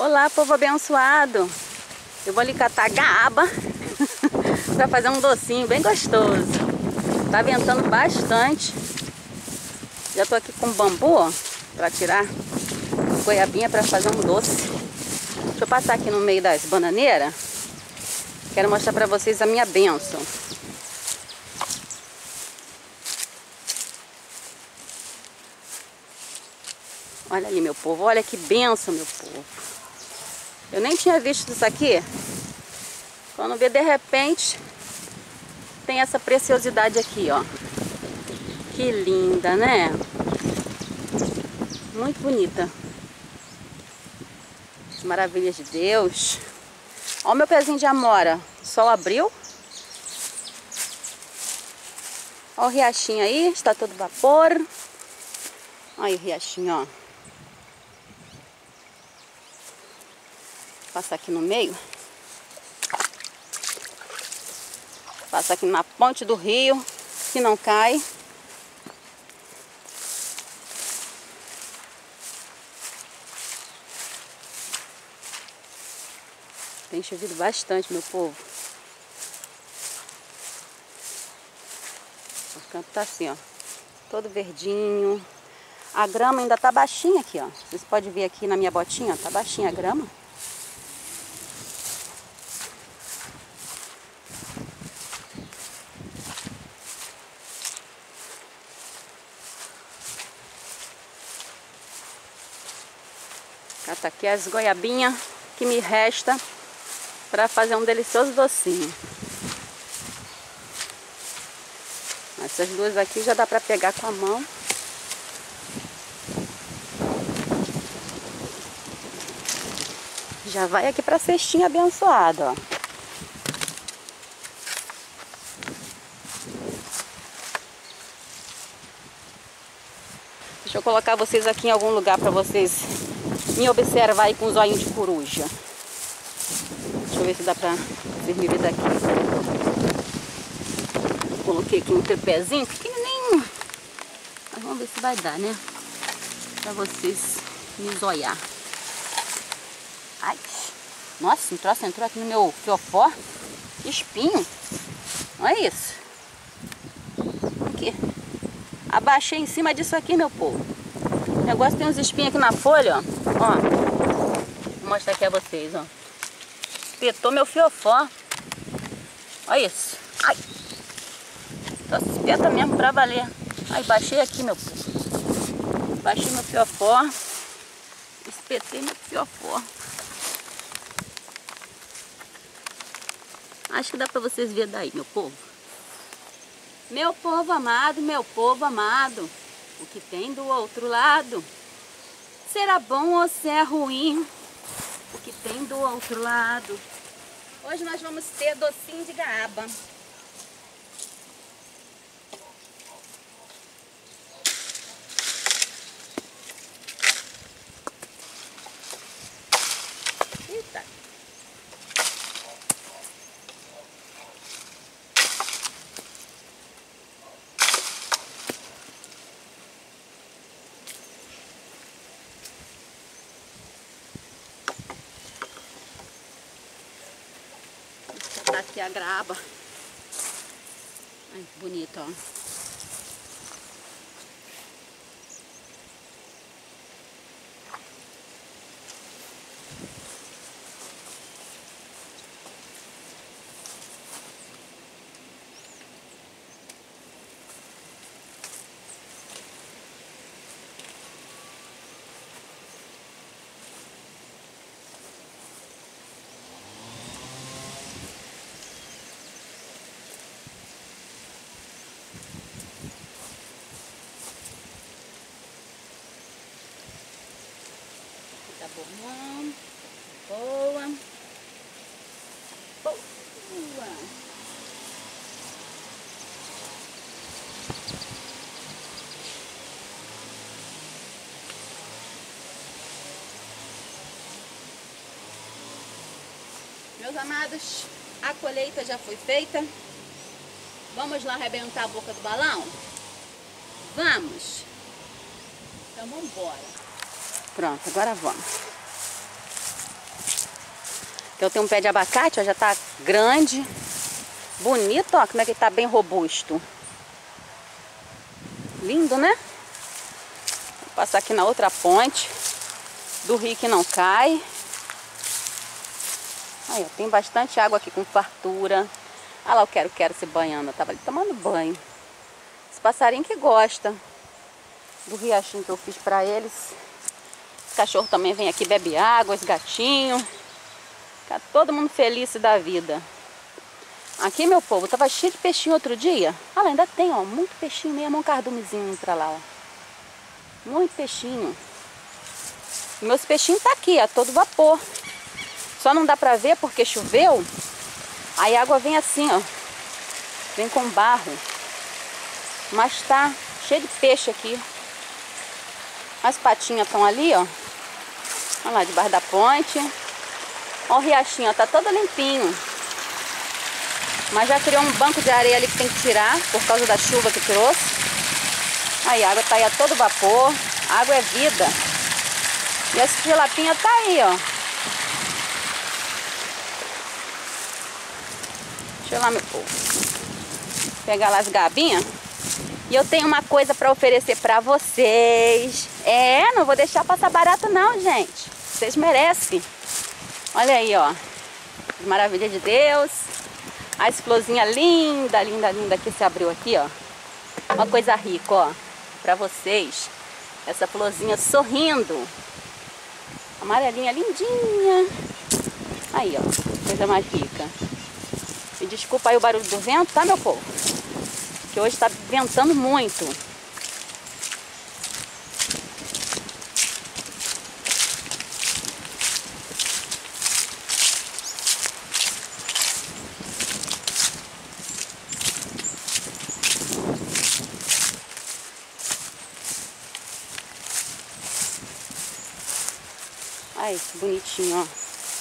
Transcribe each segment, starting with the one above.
Olá, povo abençoado. Eu vou ali catar gaaba para fazer um docinho bem gostoso. Tá ventando bastante. Já tô aqui com bambu, ó, para tirar goiabinha para fazer um doce. Deixa eu passar aqui no meio das bananeiras. Quero mostrar para vocês a minha bênção. Olha ali, meu povo. Olha que bênção, meu povo. Eu nem tinha visto isso aqui. Quando vê, de repente, tem essa preciosidade aqui, ó. Que linda, né? Muito bonita. As maravilhas de Deus. Ó o meu pezinho de amora. O sol abriu. Ó o riachinho aí. Está todo vapor. Olha o riachinho, ó. Vou passar aqui no meio. Passa aqui na ponte do rio, que não cai. Tem chovido bastante, meu povo. O campo tá assim, ó. Todo verdinho. A grama ainda tá baixinha aqui, ó. Vocês podem ver aqui na minha botinha, ó, tá baixinha a grama. Cata aqui as goiabinhas que me resta para fazer um delicioso docinho. Essas duas aqui já dá para pegar com a mão. Já vai aqui para a cestinha abençoada, ó. Deixa eu colocar vocês aqui em algum lugar para vocês me observar aí com os olhinhos de coruja. Deixa eu ver se dá pra vocês me ver daqui. Coloquei aqui um tripézinho pequenininho. Mas vamos ver se vai dar, né? Pra vocês me olhar. Ai, nossa, um troço entrou aqui no meu fiofó. Que espinho. Olha isso. Aqui. Abaixei em cima disso aqui, meu povo. O negócio tem uns espinhos aqui na folha, ó. Ó. Vou mostrar aqui a vocês, ó. Espetou meu fiofó. Olha isso. Ai. Só se espeta mesmo pra valer. Ai, baixei aqui, meu povo. Baixei meu fiofó. Espetei meu fiofó. Acho que dá pra vocês verem daí, meu povo. Meu povo amado, meu povo amado. O que tem do outro lado? Será bom ou se é ruim? O que tem do outro lado? Hoje nós vamos ter docinho de gaaba. Eita! Tá aqui a graba. Ai, bonito, ó. Tá bom, boa, boa. Meus amados, a colheita já foi feita. Vamos lá arrebentar a boca do balão? Vamos? Então vamos embora. Pronto, agora vamos. Eu tenho um pé de abacate, ó, já tá grande, bonito, ó, como é que ele tá bem robusto. Lindo, né? Vou passar aqui na outra ponte do rio que não cai. Aí, ó, tem bastante água aqui com fartura. Ah lá, o quero se banhando, eu tava ali tomando banho. Esse passarinho que gosta do riachinho que eu fiz pra eles. Os cachorros também vêm aqui, bebe água, os gatinhos. Fica todo mundo feliz da vida. Aqui, meu povo, tava cheio de peixinho outro dia. Ah lá, ainda tem, ó, muito peixinho mesmo, um cardumezinho pra lá, ó. Muito peixinho. E meus peixinhos tá aqui, a todo vapor. Só não dá pra ver porque choveu. Aí a água vem assim, ó. Vem com barro. Mas tá cheio de peixe aqui. As patinhas estão ali, ó. Olha lá, debaixo da ponte. Ó o riachinho, ó, tá todo limpinho. Mas já criou um banco de areia ali que tem que tirar por causa da chuva que trouxe. Aí a água tá aí a todo vapor. A água é vida. E essa tilapinha tá aí, ó. Deixa eu lá, meu povo. Pegar lá as gabinhas. E eu tenho uma coisa para oferecer para vocês. Não vou deixar passar barato não, gente. Vocês merecem. Olha aí, ó. Maravilha de Deus. As florzinhas linda, linda, linda que se abriu aqui, ó. Uma coisa rica, ó. Para vocês. Essa florzinha sorrindo. Amarelinha lindinha. Aí, ó. Coisa mais rica. E desculpa aí o barulho do vento, tá, meu povo? Que hoje tá ventando muito. Ai, que bonitinho, ó.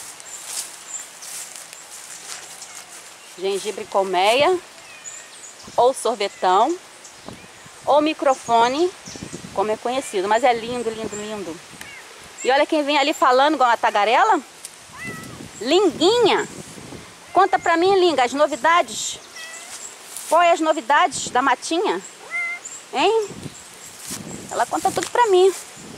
Gengibre colmeia, ou sorvetão, ou microfone, como é conhecido. Mas é lindo, lindo, lindo. E olha quem vem ali falando igual uma tagarela. Linguinha. Conta pra mim, Linga, as novidades. Qual é as novidades da matinha? Hein? Ela conta tudo pra mim.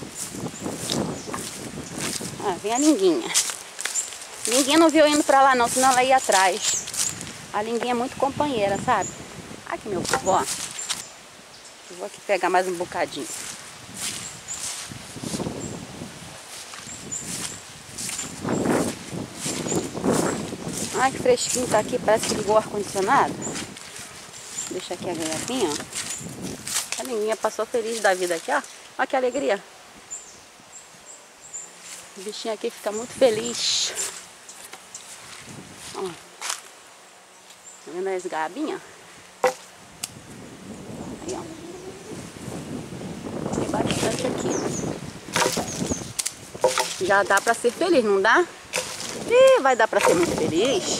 Ah, vem a Linguinha. Linguinha não viu indo pra lá não, senão ela ia atrás. A Linguinha é muito companheira, sabe? Aqui, meu povo, ó. Eu vou aqui pegar mais um bocadinho. Ai, que fresquinho tá aqui, parece que ligou o ar-condicionado. Deixa aqui a garrafinha, ó. A Linguinha passou feliz da vida aqui, ó. Olha que alegria. O bichinho aqui fica muito feliz. Ó. Tá vendo as gabinhas? Aí, ó. Tem bastante aqui. Já dá pra ser feliz, não dá? Ih, vai dar pra ser muito feliz.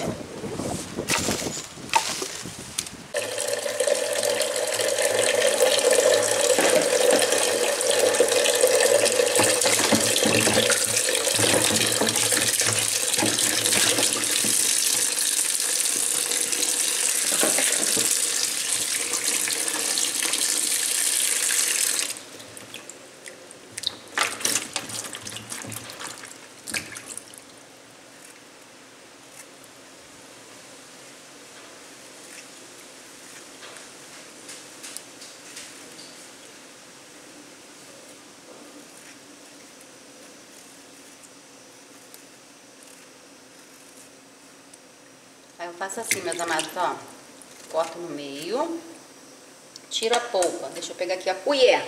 Aí eu faço assim, meus amados, ó. Corto no meio. Tiro a polpa. Deixa eu pegar aqui a colher.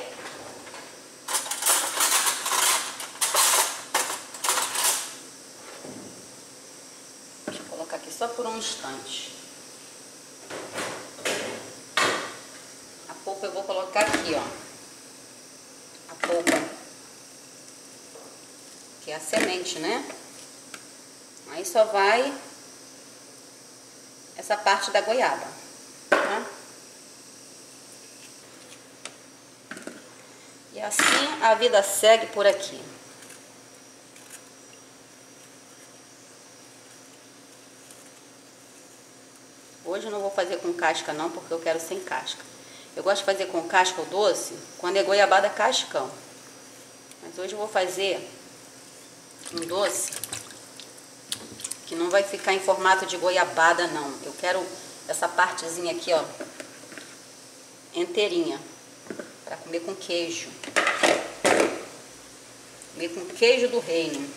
Deixa eu colocar aqui só por um instante. A polpa eu vou colocar aqui, ó. A polpa. Que é a semente, né? Aí só vai essa parte da goiaba, tá? E assim a vida segue por aqui. Hoje eu não vou fazer com casca não, porque eu quero sem casca. Eu gosto de fazer com casca o doce quando é goiabada cascão. Mas hoje eu vou fazer um doce que não vai ficar em formato de goiabada não. Eu quero essa partezinha aqui, ó, inteirinha, para comer com queijo. Comer com queijo do reino.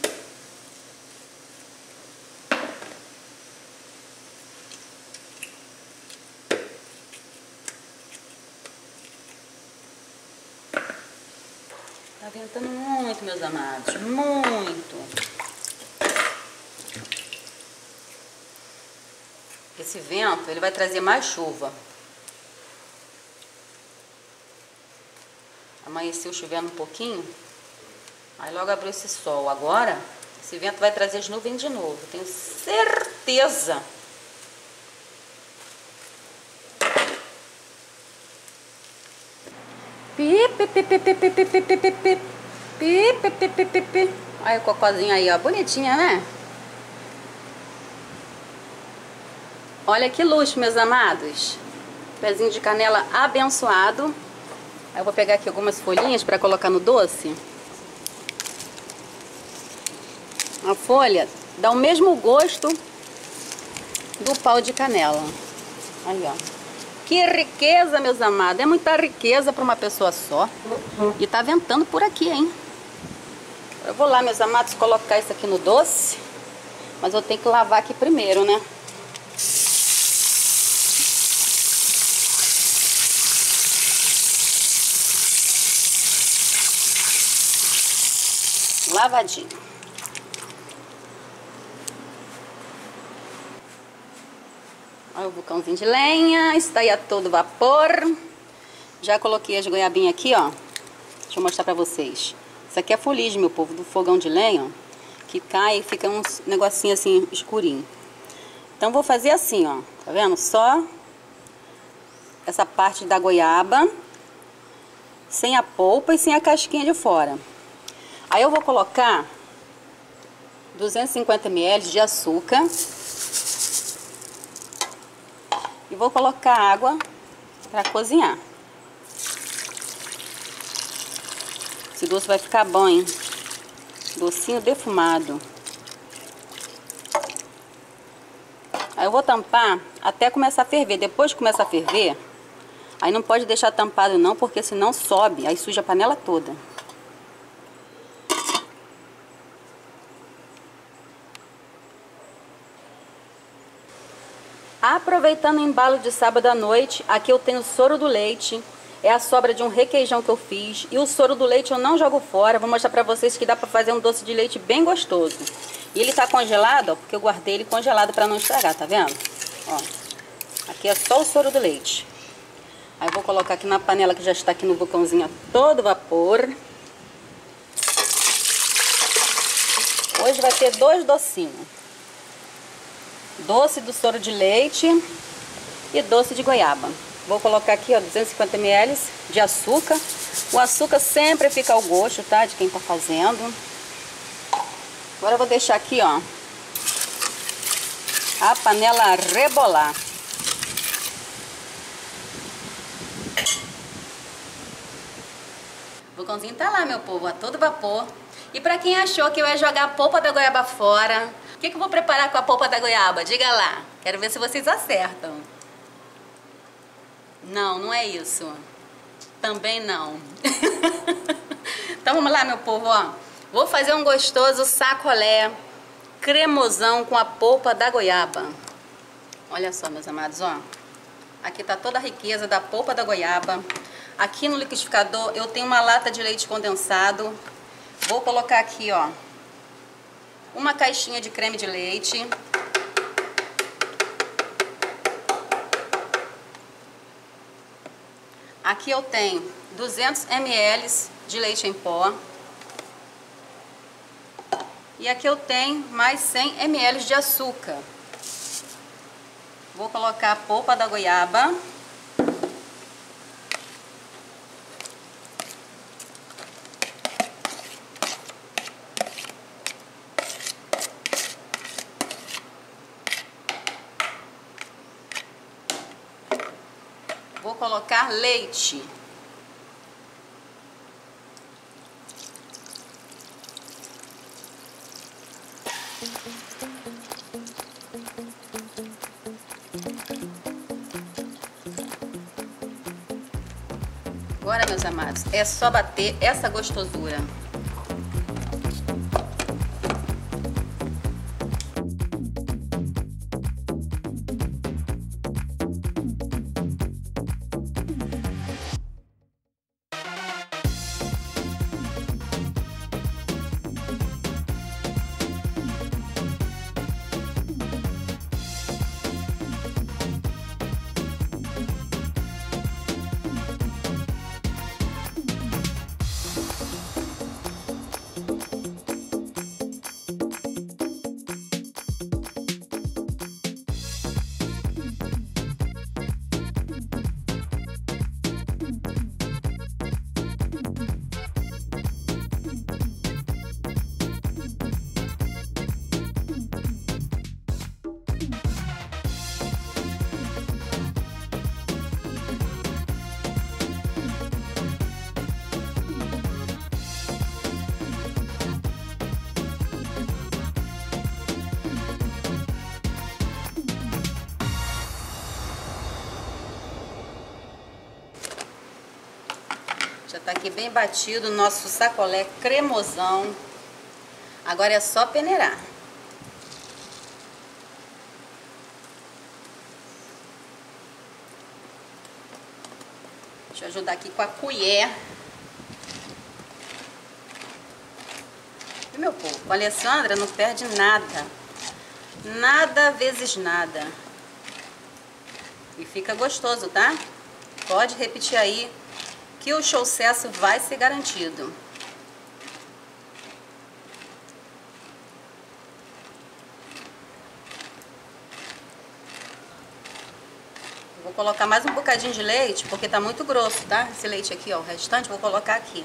Tá ventando muito, meus amados, muito. Esse vento, ele vai trazer mais chuva. Amanheceu chovendo um pouquinho, aí logo abriu esse sol. Agora, esse vento vai trazer as nuvens de novo, tenho certeza. Olha o cocôzinho aí, ó, bonitinha, né? Olha que luxo, meus amados. Pezinho de canela abençoado. Aí eu vou pegar aqui algumas folhinhas para colocar no doce. A folha dá o mesmo gosto do pau de canela. Aí, ó. Que riqueza, meus amados. É muita riqueza para uma pessoa só. E tá ventando por aqui, hein? Eu vou lá, meus amados, colocar isso aqui no doce. Mas eu tenho que lavar aqui primeiro, né? Lavadinho. Olha o vulcãozinho de lenha, está aí a todo vapor. Já coloquei as goiabinhas aqui, ó. Deixa eu mostrar pra vocês. Isso aqui é fuligem, meu povo, do fogão de lenha, ó, que cai e fica uns negocinho assim escurinho. Então vou fazer assim, ó. Tá vendo? Só essa parte da goiaba, sem a polpa e sem a casquinha de fora. Aí eu vou colocar 250 ml de açúcar e vou colocar água para cozinhar. Esse doce vai ficar bom, hein? Docinho defumado. Aí eu vou tampar até começar a ferver. Depois que começar a ferver, aí não pode deixar tampado não, porque senão sobe, aí suja a panela toda. Aproveitando o embalo de sábado à noite, aqui eu tenho soro do leite. É a sobra de um requeijão que eu fiz. E o soro do leite eu não jogo fora. Vou mostrar pra vocês que dá pra fazer um doce de leite bem gostoso. E ele tá congelado, ó, porque eu guardei ele congelado pra não estragar, tá vendo? Ó, aqui é só o soro do leite. Aí eu vou colocar aqui na panela que já está aqui no vulcãozinho a todo vapor. Hoje vai ter 2 docinhos. Doce do soro de leite e doce de goiaba. Vou colocar aqui, ó, 250 ml de açúcar. O açúcar sempre fica ao gosto, tá? De quem tá fazendo. Agora eu vou deixar aqui, ó, a panela rebolar. O vulcãozinho tá lá, meu povo, a todo vapor. E pra quem achou que eu ia jogar a polpa da goiaba fora, o que eu vou preparar com a polpa da goiaba? Diga lá. Quero ver se vocês acertam. Não, não é isso. Também não. Então vamos lá, meu povo, ó. Vou fazer um gostoso sacolé cremosão com a polpa da goiaba. Olha só, meus amados, ó. Aqui tá toda a riqueza da polpa da goiaba. Aqui no liquidificador eu tenho uma lata de leite condensado. Vou colocar aqui, ó, uma caixinha de creme de leite. Aqui eu tenho 200 ml de leite em pó. E aqui eu tenho mais 100 ml de açúcar. Vou colocar a polpa da goiaba. colocar leite. Agora, meus amados, é só bater essa gostosura. Já tá aqui bem batido o nosso sacolé cremosão. Agora é só peneirar. Deixa eu ajudar aqui com a colher. E meu povo, a Alessandra não perde nada. Nada vezes nada. E fica gostoso, tá? Pode repetir aí, que o sucesso vai ser garantido. Vou colocar mais um bocadinho de leite, porque tá muito grosso, tá? Esse leite aqui, ó, o restante vou colocar aqui.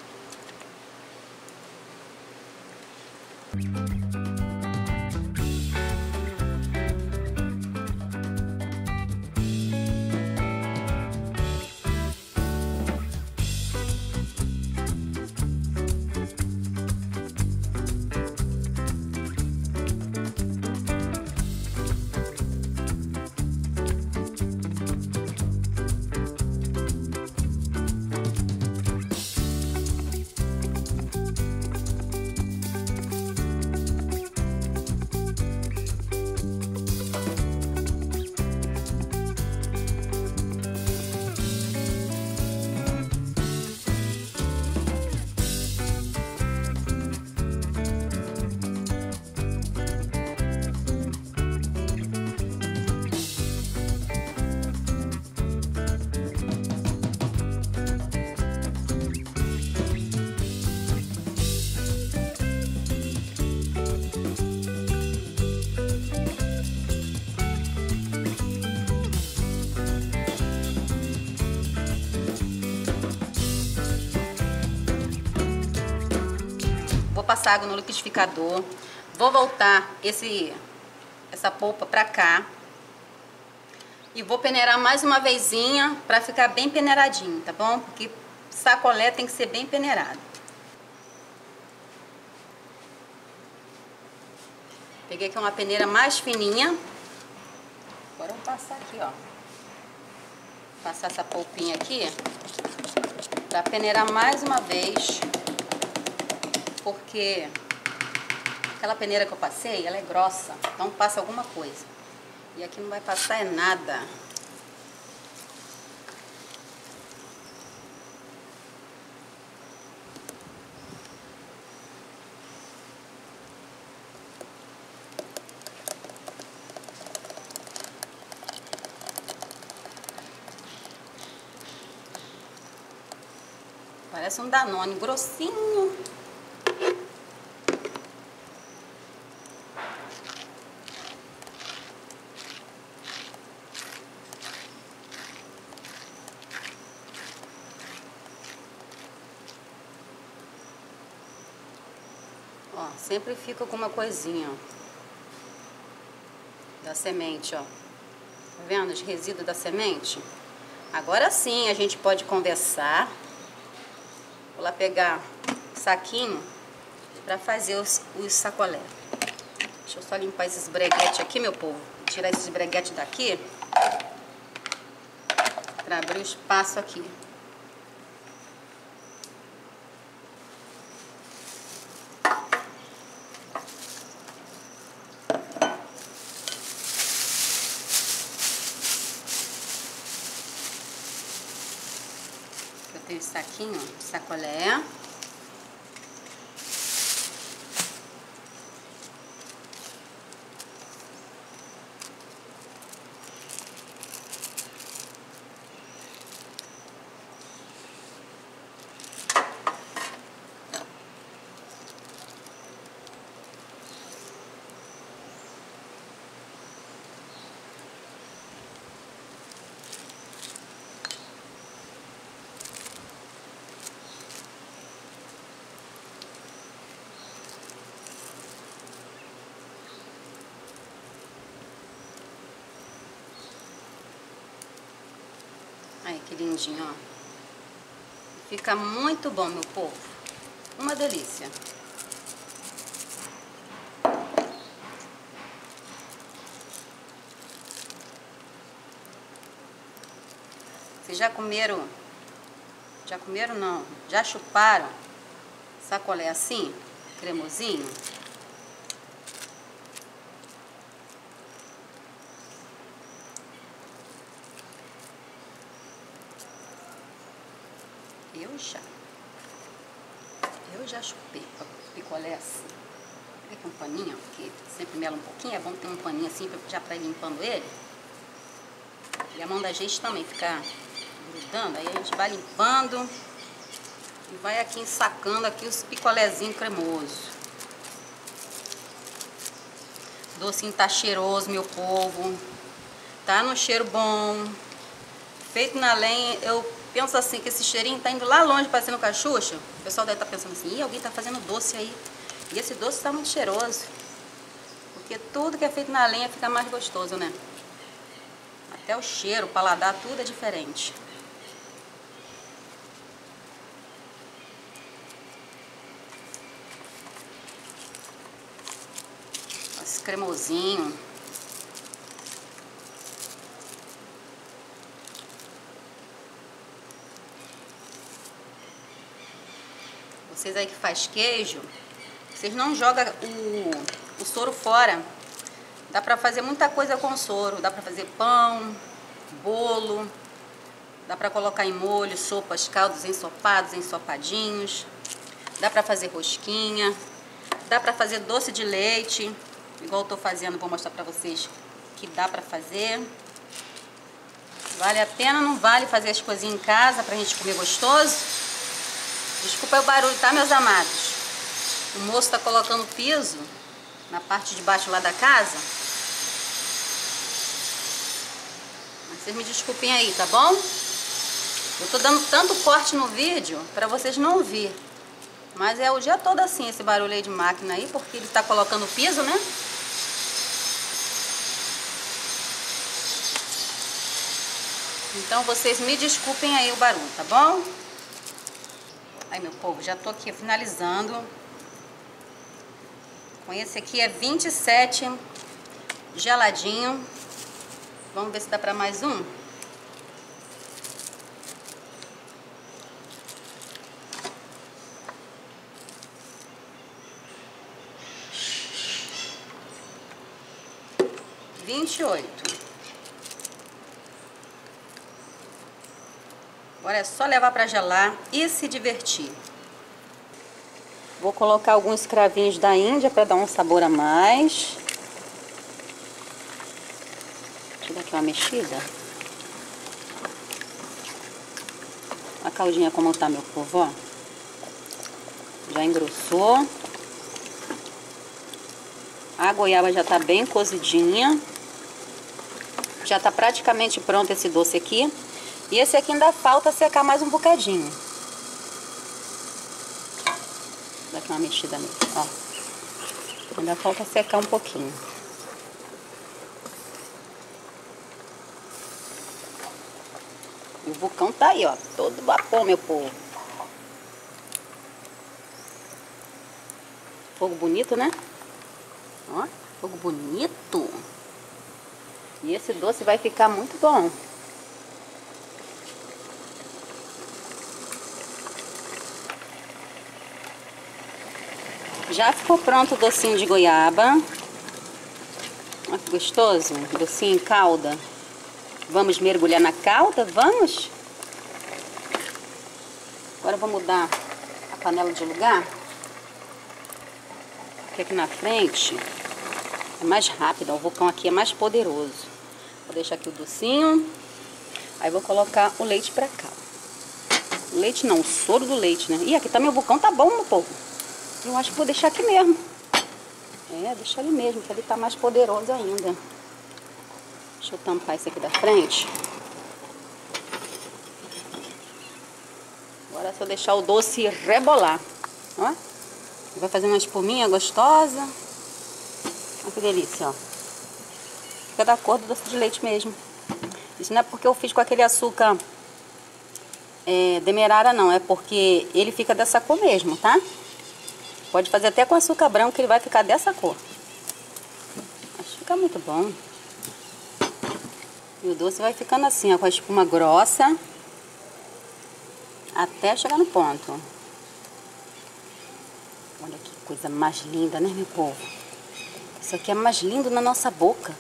Vou passar água no liquidificador, vou voltar essa polpa pra cá e vou peneirar mais uma vezinha pra ficar bem peneiradinho, tá bom? Porque sacolé tem que ser bem peneirado. Peguei aqui uma peneira mais fininha. Agora eu vou passar aqui, ó. Passar essa polpinha aqui pra peneirar mais uma vez. Porque aquela peneira que eu passei, ela é grossa, então passa alguma coisa. E aqui não vai passar é nada. Parece um Danone grossinho. Ó, sempre fica com uma coisinha, ó, da semente, ó. Tá vendo os resíduos da semente? Agora sim a gente pode conversar. Vou lá pegar o saquinho para fazer os sacolé. Deixa eu só limpar esses breguetes aqui, meu povo. Tirar esses breguetes daqui para abrir o espaço aqui. Eu tenho esse saquinho de sacolé. Aí, que lindinho, ó. Fica muito bom, meu povo. Uma delícia. Vocês já comeram? Já comeram não? Já chuparam sacolé assim? Cremosinho? Eu já chupei picolé assim. Pega aqui um paninho, porque sempre mela um pouquinho. É bom ter um paninho assim já pra ir limpando ele. E a mão da gente também ficar grudando. Aí a gente vai limpando e vai aqui ensacando aqui os picolézinhos cremosos. O docinho tá cheiroso, meu povo. Tá no cheiro bom. Feito na lenha. Eu penso assim que esse cheirinho tá indo lá longe parecendo cachucha. O pessoal deve estar pensando assim, ih, alguém tá fazendo doce aí. E esse doce tá muito cheiroso. Porque tudo que é feito na lenha fica mais gostoso, né? Até o cheiro, o paladar, tudo é diferente. Esse cremosinho. Vocês aí que faz queijo, vocês não jogam o soro fora. Dá pra fazer muita coisa com soro. Dá pra fazer pão, bolo. Dá pra colocar em molho, sopas, caldos ensopados, ensopadinhos. Dá pra fazer rosquinha. Dá pra fazer doce de leite. Igual eu tô fazendo, vou mostrar pra vocês que dá pra fazer. Vale a pena ou não vale fazer as coisinhas em casa pra gente comer gostoso? Desculpa o barulho, tá, meus amados? O moço tá colocando piso na parte de baixo lá da casa. Mas vocês me desculpem aí, tá bom? Eu tô dando tanto corte no vídeo pra vocês não ouvir. Mas é o dia todo assim, esse barulho aí de máquina aí, porque ele tá colocando piso, né? Então vocês me desculpem aí o barulho, tá bom? Aí, meu povo, já tô aqui finalizando. Com esse aqui é 27 geladinho. Vamos ver se dá pra mais um. R$28. Agora é só levar para gelar e se divertir. Vou colocar alguns cravinhos da Índia para dar um sabor a mais. Deixa eu dar aqui uma mexida. A caldinha como tá, meu povo, ó. Já engrossou. A goiaba já tá bem cozidinha. Já tá praticamente pronto esse doce aqui. E esse aqui ainda falta secar mais um bocadinho. Vou dar aqui uma mexida nele, ó. Ainda falta secar um pouquinho. E o vulcão tá aí, ó, todo vapor, meu povo. Fogo bonito, né? Ó, fogo bonito. E esse doce vai ficar muito bom. Já ficou pronto o docinho de goiaba. Olha que gostoso, docinho em calda. Vamos mergulhar na calda? Vamos? Agora eu vou mudar a panela de lugar. Porque aqui na frente é mais rápido, o vulcão aqui é mais poderoso. Vou deixar aqui o docinho. Aí vou colocar o leite pra cá. O leite não, o soro do leite, né? Ih, aqui tá meu vulcão, tá bom, meu povo. Eu acho que vou deixar aqui mesmo. É, deixa ali mesmo, que ele tá mais poderoso ainda. Deixa eu tampar isso aqui da frente. Agora é só deixar o doce rebolar. Ó. Vai fazer uma espuminha gostosa. Olha que delícia, ó. Fica da cor do doce de leite mesmo. Isso não é porque eu fiz com aquele açúcar demerara, não. É porque ele fica dessa cor mesmo, tá? Pode fazer até com açúcar branco que ele vai ficar dessa cor. Acho que fica muito bom. E o doce vai ficando assim, ó, com a espuma grossa. Até chegar no ponto. Olha que coisa mais linda, né, meu povo? Isso aqui é mais lindo na nossa boca.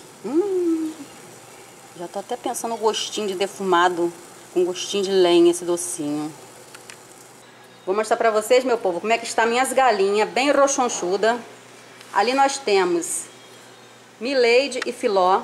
Já tô até pensando no gostinho de defumado, com gostinho de lenha esse docinho. Vou mostrar pra vocês, meu povo, como é que está minhas galinhas, bem rochonchuda. Ali nós temos Milady e Filó.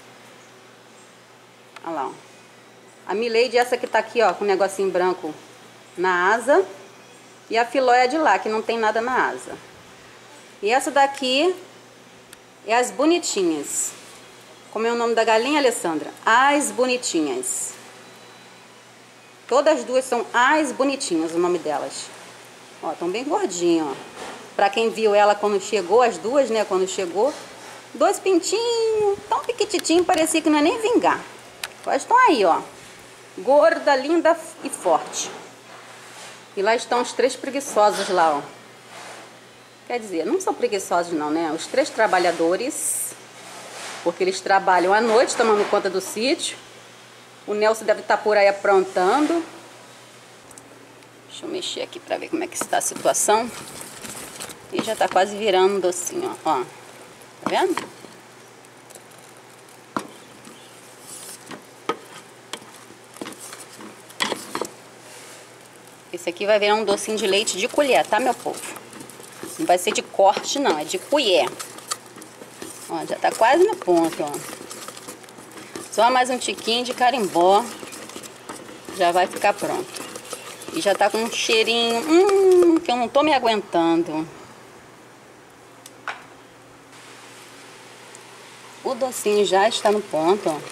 Olha lá, ó. A Milady, essa que tá aqui, ó, com um negocinho branco na asa. E a Filó é de lá, que não tem nada na asa. E essa daqui é as bonitinhas. Como é o nome da galinha, Alessandra? As bonitinhas. Todas as duas são as bonitinhas, o nome delas. Ó, estão bem gordinhas, ó. Pra quem viu ela quando chegou, as duas, né, quando chegou. Dois pintinhos, tão piquititinho, parecia que não é nem vingar. Mas estão aí, ó. Gorda, linda e forte. E lá estão os 3 preguiçosos lá, ó. Quer dizer, não são preguiçosos não, né? Os 3 trabalhadores. Porque eles trabalham à noite, tomando conta do sítio. O Nelson deve estar por aí aprontando. Deixa eu mexer aqui pra ver como é que está a situação. E já tá quase virando um docinho, ó. Tá vendo? Esse aqui vai virar um docinho de leite de colher, tá, meu povo? Não vai ser de corte, não. É de colher. Ó, já tá quase no ponto, ó. Só mais um tiquinho de carimbó. Já vai ficar pronto. E já tá com um cheirinho, que eu não tô me aguentando. O docinho já está no ponto, ó.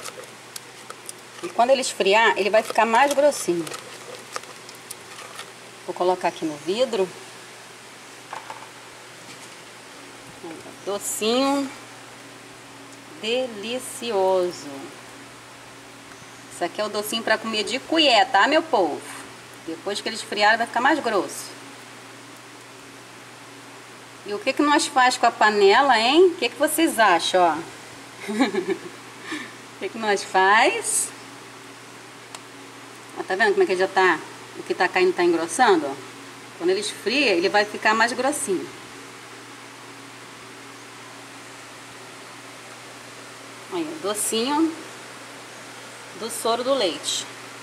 E quando ele esfriar, ele vai ficar mais grossinho. Vou colocar aqui no vidro. Docinho delicioso. Isso aqui é o docinho para comer de colher, tá, meu povo? Depois que ele esfriar, vai ficar mais grosso. E o que que nós faz com a panela, hein? O que que vocês acham, ó? O que que nós faz? Ó, tá vendo como é que ele já tá? O que tá caindo tá engrossando, ó. Quando ele esfria, ele vai ficar mais grossinho. Aí, o docinho do soro do leite.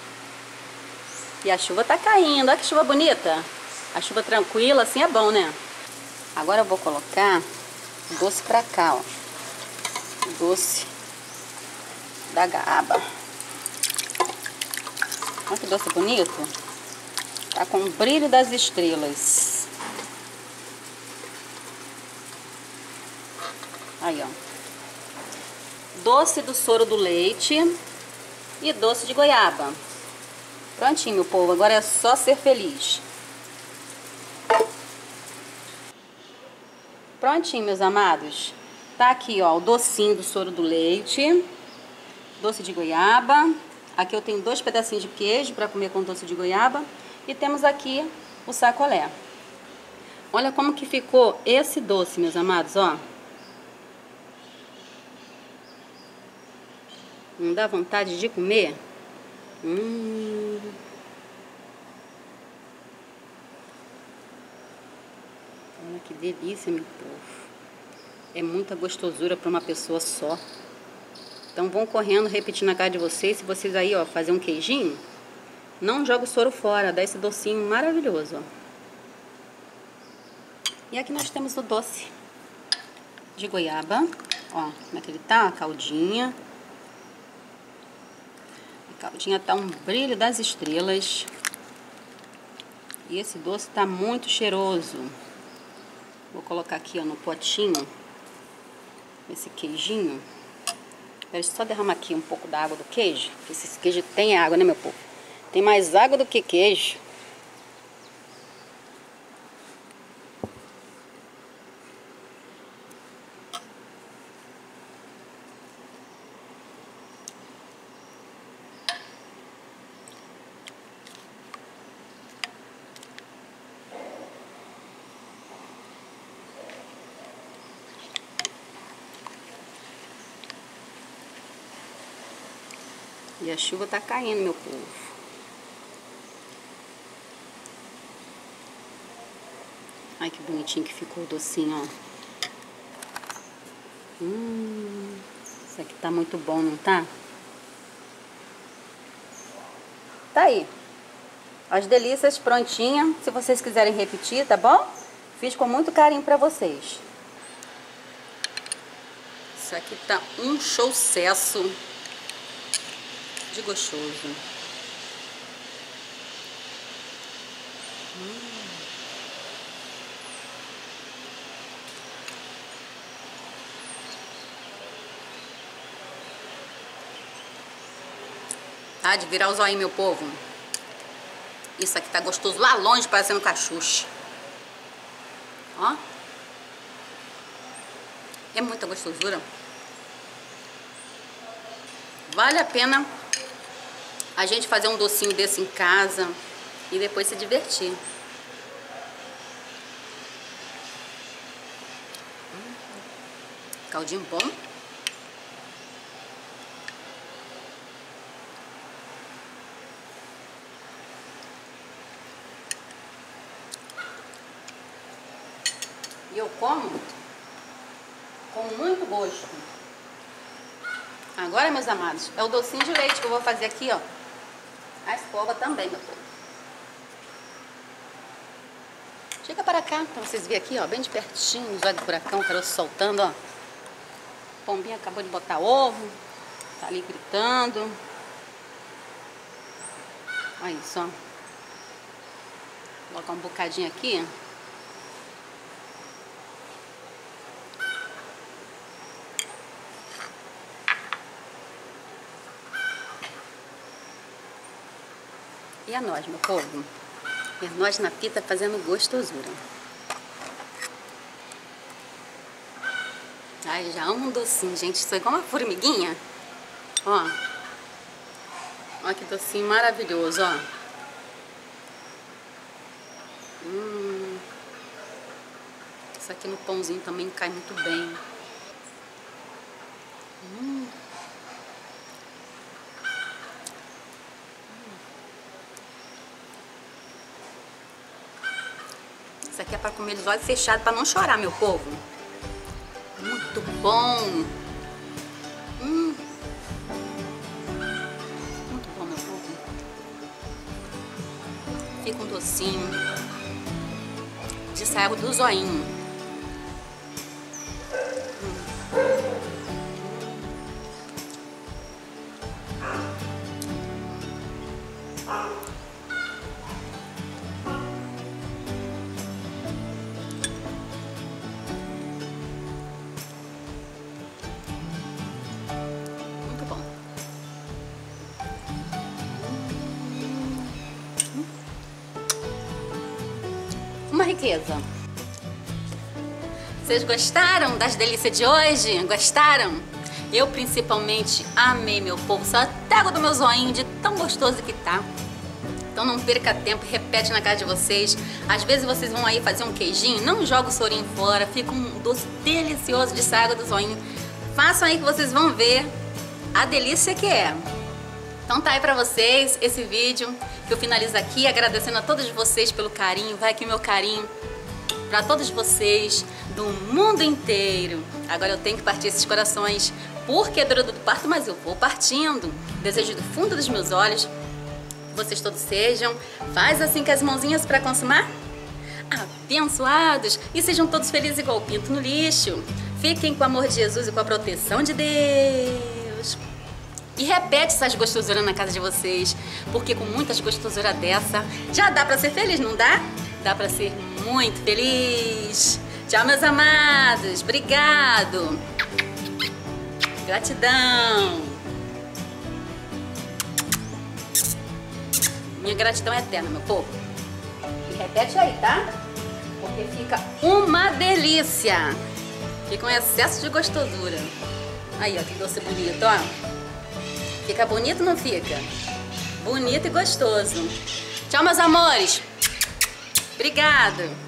E a chuva tá caindo. Olha que chuva bonita. A chuva tranquila, assim é bom, né? Agora eu vou colocar o doce pra cá, ó. O doce da goiaba. Olha que doce bonito. Tá com o brilho das estrelas. Aí, ó. Doce do soro do leite e doce de goiaba. Prontinho, meu povo. Agora é só ser feliz. Prontinho, meus amados. Tá aqui, ó, o docinho do soro do leite, doce de goiaba, Aqui eu tenho 2 pedacinhos de queijo para comer com doce de goiaba. E temos aqui o sacolé. Olha como que ficou esse doce, meus amados, ó. Não dá vontade de comer? Olha que delícia, meu povo. É muita gostosura para uma pessoa só. Então vão correndo, repetindo na casa de vocês. Se vocês aí, ó, fazer um queijinho, não joga o soro fora, dá esse docinho maravilhoso, ó. E aqui nós temos o doce de goiaba. Ó, como é que ele tá? A caldinha. A caldinha tá um brilho das estrelas. E esse doce tá muito cheiroso. Vou colocar aqui, ó, no potinho esse queijinho. Deixa eu só derramar aqui um pouco da água do queijo. Porque esse queijo tem água, né, meu povo? Tem mais água do que queijo. E a chuva tá caindo, meu povo. Ai, que bonitinho que ficou o docinho, ó. Isso aqui tá muito bom, não tá? Tá aí. As delícias prontinhas. Se vocês quiserem repetir, tá bom? Fiz com muito carinho pra vocês. Isso aqui tá um sucesso de gostoso. Tá? De virar o zóio, meu povo. Isso aqui tá gostoso lá longe, parecendo cachucha. Ó. É muita gostosura. Vale a pena a gente fazer um docinho desse em casa e depois se divertir. Caldinho bom. E eu como com muito gosto. Agora, meus amados, é o docinho de leite que eu vou fazer aqui, ó. A escova também, meu povo. Chega para cá, pra vocês verem aqui, ó, bem de pertinho, os olhos do furacão, o caroço soltando, ó. O pombinho acabou de botar ovo, tá ali gritando. Olha isso, ó. Vou colocar um bocadinho aqui. E a noz, meu povo? E a noz na pita fazendo gostosura. Ai, já amo um docinho, gente. Isso é igual uma formiguinha. Ó. Ó que docinho maravilhoso, ó. Isso aqui no pãozinho também cai muito bem. Isso aqui é para comer de olhos fechados, para não chorar, meu povo. Muito bom. Muito bom, meu povo. Fica um docinho de sair do zoinho. Uma riqueza. Vocês gostaram das delícias de hoje? Gostaram? Eu principalmente amei, meu povo. Só até água do meu zoinho de tão gostoso que tá. Então não perca tempo, repete na casa de vocês. Às vezes vocês vão aí fazer um queijinho, não joga o sorinho fora, fica um doce delicioso de sair água do zoinho. Façam aí que vocês vão ver a delícia que é. Então tá aí pra vocês esse vídeo que eu finalizo aqui, agradecendo a todos vocês pelo carinho. Vai aqui meu carinho pra todos vocês do mundo inteiro. Agora eu tenho que partir esses corações porque é dor do parto, mas eu vou partindo. Desejo do fundo dos meus olhos que vocês todos sejam, faz assim com as mãozinhas para consumar, abençoados e sejam todos felizes igual o pinto no lixo. Fiquem com o amor de Jesus e com a proteção de Deus. E repete essas gostosuras na casa de vocês, porque com muitas gostosuras dessa, já dá pra ser feliz, não dá? Dá pra ser muito feliz. Tchau, meus amados. Obrigado. Gratidão. Minha gratidão é eterna, meu povo. E repete aí, tá? Porque fica uma delícia. Fica um excesso de gostosura. Aí, ó, que doce bonito, ó. Fica bonito ou não fica? Bonito e gostoso. Tchau, meus amores. Obrigado.